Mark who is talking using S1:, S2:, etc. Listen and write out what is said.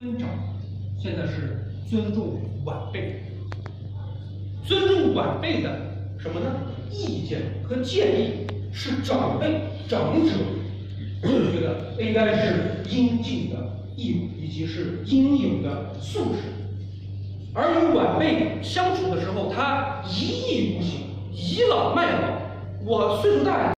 S1: 尊长，现在是尊重晚辈，尊重晚辈的什么呢？意见和建议是长辈、长者，我觉得应该是应尽的义务，以及是应有的素质。而与晚辈相处的时候，他一意孤行，倚老卖老。我岁数大。